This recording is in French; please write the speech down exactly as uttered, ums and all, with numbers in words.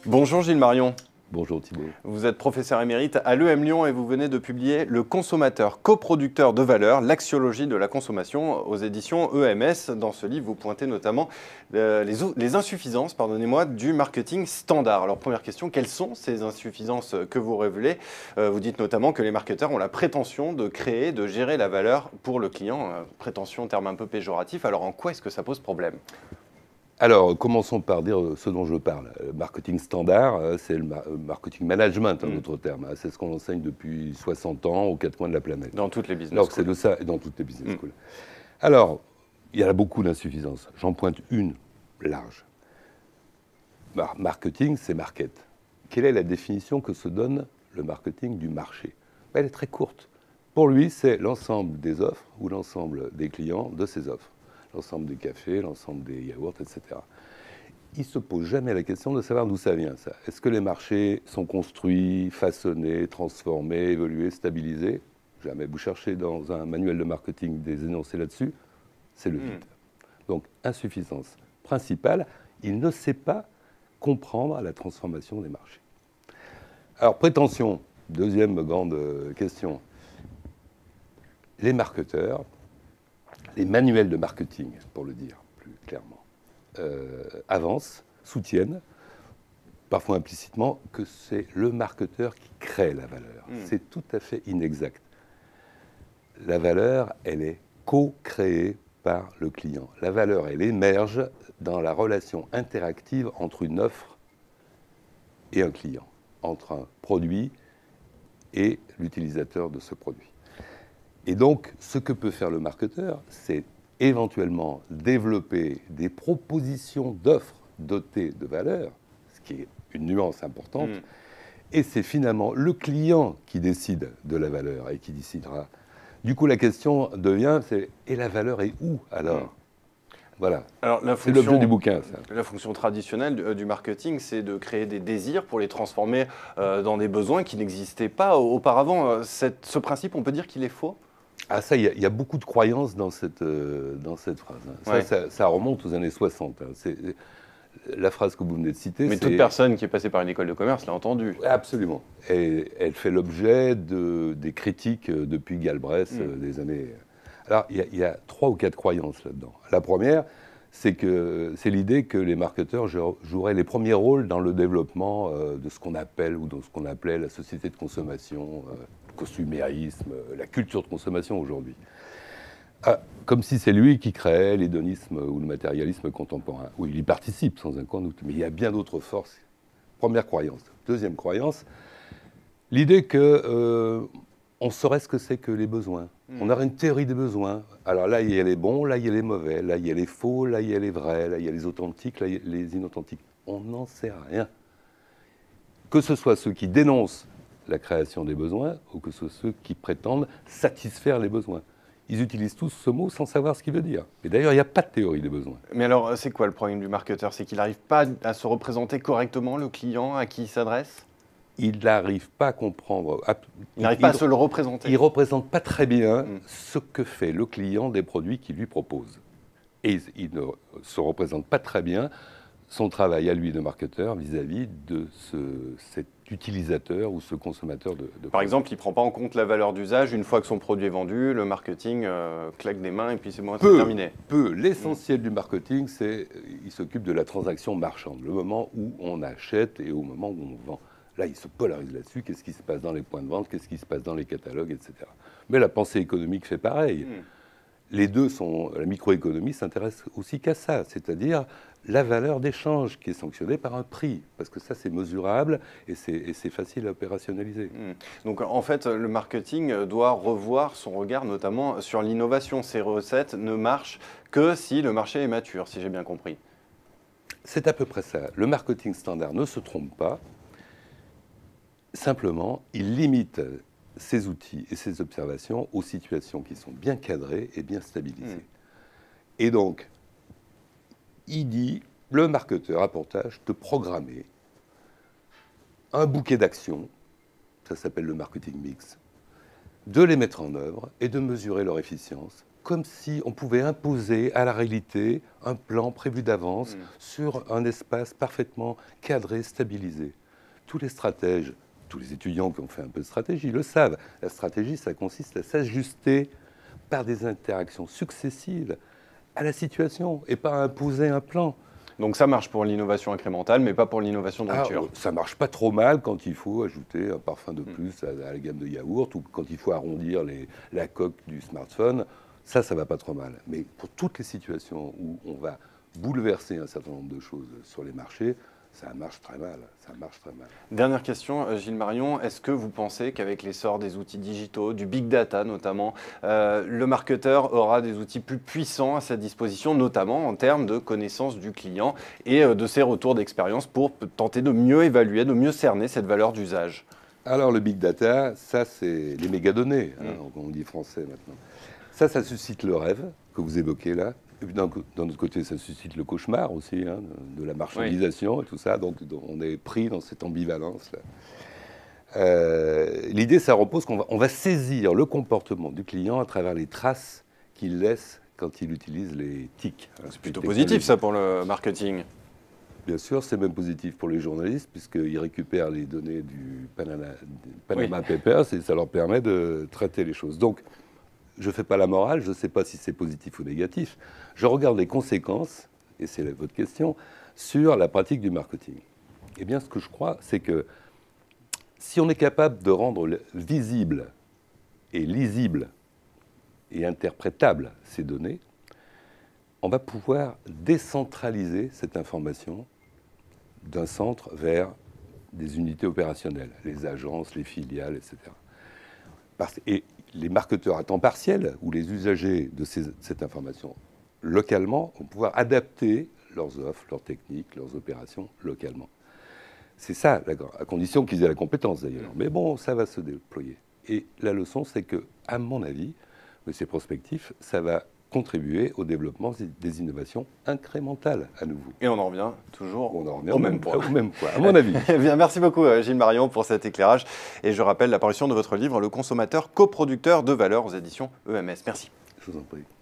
Bonjour Gilles Marion. Bonjour Thibault. Vous êtes professeur émérite à l'E M Lyon et vous venez de publier Le consommateur coproducteur de valeur, l'axiologie de la consommation aux éditions E M S. Dans ce livre, vous pointez notamment euh, les, les insuffisances pardonnez-moi, du marketing standard. Alors première question, quelles sont ces insuffisances que vous révélez? euh, Vous dites notamment que les marketeurs ont la prétention de créer, de gérer la valeur pour le client. Euh, prétention, terme un peu péjoratif. Alors en quoi est-ce que ça pose problème? Alors, commençons par dire ce dont je parle. Le marketing standard, c'est le marketing management, en mmh. d'autres termes. C'est ce qu'on enseigne depuis soixante ans aux quatre coins de la planète. Dans toutes les business Alors, schools. c'est de ça, dans toutes les business mmh. schools. Alors, il y a beaucoup d'insuffisances. J'en pointe une large. Marketing, c'est market. Quelle est la définition que se donne le marketing du marché? Elle est très courte. Pour lui, c'est l'ensemble des offres ou l'ensemble des clients de ces offres. L'ensemble des cafés, l'ensemble des yaourts, et cetera. Il ne se pose jamais la question de savoir d'où ça vient, ça. Est-ce que les marchés sont construits, façonnés, transformés, évolués, stabilisés? Jamais. Vous cherchez dans un manuel de marketing des énoncés là-dessus, c'est le vide. Mmh. Donc, insuffisance principale, il ne sait pas comprendre la transformation des marchés. Alors, prétention, deuxième grande question. Les marketeurs, les manuels de marketing, pour le dire plus clairement, euh, avancent, soutiennent, parfois implicitement, que c'est le marketeur qui crée la valeur. Mmh. C'est tout à fait inexact. La valeur, elle est co-créée par le client. La valeur, elle émerge dans la relation interactive entre une offre et un client, entre un produit et l'utilisateur de ce produit. Et donc, ce que peut faire le marketeur, c'est éventuellement développer des propositions d'offres dotées de valeur, ce qui est une nuance importante, mmh. et c'est finalement le client qui décide de la valeur et qui décidera. Du coup, la question devient, c'est « et la valeur est où alors mmh. ?» Voilà, c'est l'objet du bouquin. Ça. La fonction traditionnelle du, du marketing, c'est de créer des désirs pour les transformer euh, dans des besoins qui n'existaient pas auparavant. Cette, ce principe, on peut dire qu'il est faux? Ah ça, il y, y a beaucoup de croyances dans cette, euh, dans cette phrase. Hein. Ça, ouais. ça, ça remonte aux années soixante. Hein. C'est, la phrase que vous venez de citer... Mais toute personne qui est passée par une école de commerce l'a entendue. Absolument. Et elle fait l'objet de, des critiques depuis Galbraith mmh. euh, des années... Alors, il y, y a trois ou quatre croyances là-dedans. La première, c'est, que, c'est l'idée que les marketeurs joueraient les premiers rôles dans le développement euh, de ce qu'on appelle, ou dans ce qu'on appelait la société de consommation, euh, le consumérisme, la culture de consommation aujourd'hui. Ah, comme si c'est lui qui créait l'hédonisme ou le matérialisme contemporain. Oui, il y participe sans aucun doute, mais il y a bien d'autres forces. Première croyance. Deuxième croyance, l'idée que euh, on saurait ce que c'est que les besoins. Mmh. On aurait une théorie des besoins. Alors là, il y a les bons, là, il y a les mauvais, là, il y a les faux, là, il y a les vrais, là, il y a les authentiques, là, il y a les inauthentiques. On n'en sait rien. Que ce soit ceux qui dénoncent la création des besoins ou que ce soit ceux qui prétendent satisfaire les besoins. Ils utilisent tous ce mot sans savoir ce qu'il veut dire. Et d'ailleurs, il n'y a pas de théorie des besoins. Mais alors, c'est quoi le problème du marketeur? C'est qu'il n'arrive pas à se représenter correctement le client à qui il s'adresse? Il n'arrive pas à comprendre. À, il n'arrive pas à se le représenter. Il ne représente pas très bien mmh. ce que fait le client des produits qu'il lui propose. Et il ne se représente pas très bien son travail à lui de marketeur vis-à-vis de ce, cet utilisateur ou ce consommateur de, de Par produits. exemple, il ne prend pas en compte la valeur d'usage. Une fois que son produit est vendu, le marketing euh, claque des mains et puis c'est bon, c'est terminé. Peu. L'essentiel mmh. du marketing, c'est qu'il s'occupe de la transaction marchande, le moment où on achète et au moment où on vend. Là, il se polarise là-dessus. Qu'est-ce qui se passe dans les points de vente? Qu'est-ce qui se passe dans les catalogues, et cetera. Mais la pensée économique fait pareil. Mmh. Les deux sont... La microéconomie s'intéresse aussi qu'à ça, c'est-à-dire la valeur d'échange qui est sanctionnée par un prix, parce que ça, c'est mesurable et c'est, et c'est facile à opérationnaliser. Mmh. Donc, en fait, le marketing doit revoir son regard, notamment sur l'innovation. Ces recettes ne marchent que si le marché est mature, si j'ai bien compris. C'est à peu près ça. Le marketing standard ne se trompe pas. Simplement, il limite ses outils et ses observations aux situations qui sont bien cadrées et bien stabilisées. Mmh. Et donc, il dit, le marketeur a pour tâche de programmer un bouquet d'actions, ça s'appelle le marketing mix, de les mettre en œuvre et de mesurer leur efficience comme si on pouvait imposer à la réalité un plan prévu d'avance mmh. sur un espace parfaitement cadré, stabilisé. Tous les stratèges, tous les étudiants qui ont fait un peu de stratégie le savent. La stratégie, ça consiste à s'ajuster par des interactions successives à la situation et pas à imposer un plan. Donc ça marche pour l'innovation incrémentale, mais pas pour l'innovation de rupture. Ah, ça marche pas trop mal quand il faut ajouter un parfum de plus à, à la gamme de yaourt ou quand il faut arrondir les, la coque du smartphone. Ça, ça va pas trop mal. Mais pour toutes les situations où on va bouleverser un certain nombre de choses sur les marchés, ça marche très mal, ça marche très mal. Dernière question, Gilles Marion, est-ce que vous pensez qu'avec l'essor des outils digitaux, du big data notamment, euh, le marketeur aura des outils plus puissants à sa disposition, notamment en termes de connaissance du client et euh, de ses retours d'expérience pour tenter de mieux évaluer, de mieux cerner cette valeur d'usage? Alors le big data, ça c'est les mégadonnées, hein, mmh. on dit français maintenant. Ça, ça suscite le rêve que vous évoquez là. D'un autre côté, ça suscite le cauchemar aussi, hein, de la marchandisation oui. et tout ça. Donc, on est pris dans cette ambivalence-là. Euh, L'idée, ça repose qu'on va, on va saisir le comportement du client à travers les traces qu'il laisse quand il utilise les T I C. Hein, c'est plutôt positif, ça, pour le marketing. Bien sûr, c'est même positif pour les journalistes, puisqu'ils récupèrent les données du Panama, Panama oui. Papers et ça leur permet de traiter les choses. Donc, je ne fais pas la morale, je ne sais pas si c'est positif ou négatif. Je regarde les conséquences, et c'est votre question, sur la pratique du marketing. Eh bien, ce que je crois, c'est que si on est capable de rendre visible et lisible et interprétable ces données, on va pouvoir décentraliser cette information d'un centre vers des unités opérationnelles, les agences, les filiales, et cetera. Et les marketeurs à temps partiel ou les usagers de ces, cette information localement vont pouvoir adapter leurs offres, leurs techniques, leurs opérations localement. C'est ça, à condition qu'ils aient la compétence d'ailleurs. Mais bon, ça va se déployer. Et la leçon, c'est que, à mon avis, mais c'est prospectif, ça va contribuer au développement des innovations incrémentales à nouveau. Et on en revient toujours on en revient au, au même point. Au même point, à mon avis. Eh bien, merci beaucoup Gilles Marion pour cet éclairage. Et je rappelle l'apparition de votre livre « Le consommateur coproducteur de valeur » aux éditions E M S. Merci. Je vous en prie.